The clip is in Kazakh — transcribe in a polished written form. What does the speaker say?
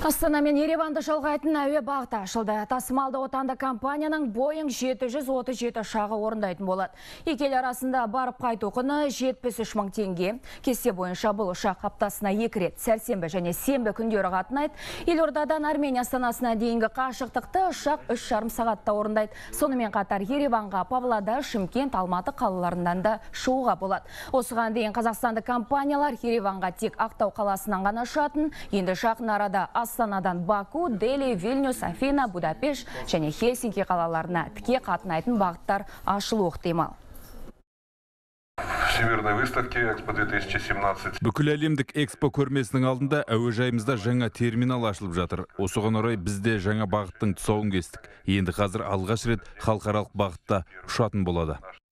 Астана мен Ереванды жалғайтын әуе бағыты ашылды. Тасымалды отанды компанияның Boeing 737 ұшағы орындайтын болады. Екі ел арасында барып қайту құны 73 мың теңге. Кесте бойынша бұл ұшақ аптасына 2 рет сәрсенбі және сенбі күндері қатынайды. Елордадан Армения астанасына дейінгі қашықтықты ұшақ 3,5 сағатта орындайды. Сонымен қатар Ереванға, Павлодар, Шымкент, Алматы қалаларынан да шығуға болады. Осыған дейін қазақстандық компаниялар Ереванға тек Ақтау қаласынан ғана ұшатын, енді жақын арада Астанадан Баку, Дели, Вильнюс, Афина, Будапешт және Хельсинки қалаларына тіке қатынайтын бағыттар ашылуы ықтимал. Всемирной выставки Экспо 2017. Бүкіл әлемдік экспо көрмесінің алдында әуежайымызда жаңа терминал ашылып жатыр. Осыған орай бізде жаңа бағыттың тұсауын кестік. Енді қазір алғаш рет халықаралық бағытта ұшатын болады.